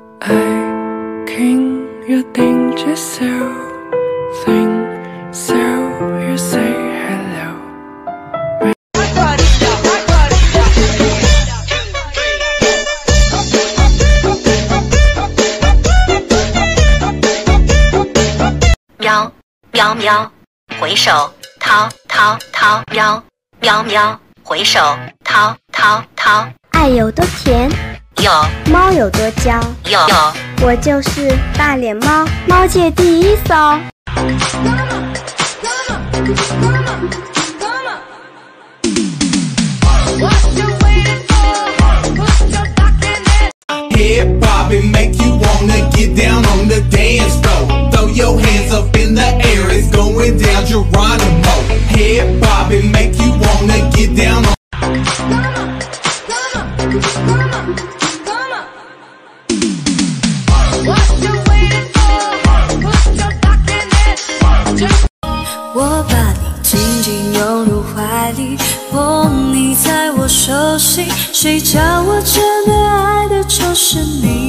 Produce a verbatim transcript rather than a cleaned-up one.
I can you think just so think so you say hello. Meow meow meow，回首掏掏掏，喵喵喵，回首掏掏掏。 爱有多甜， 有猫有多娇， 有有， 我就是大脸猫，猫界第一骚。 Head bobbing make you wanna get down on the dance floor. Throw your hands up in the air, it's going down Geronimo. Head bobbing make you wanna get down on. Just 我把你紧紧拥入怀里，捧你在我手心，谁叫我真的爱的就是你。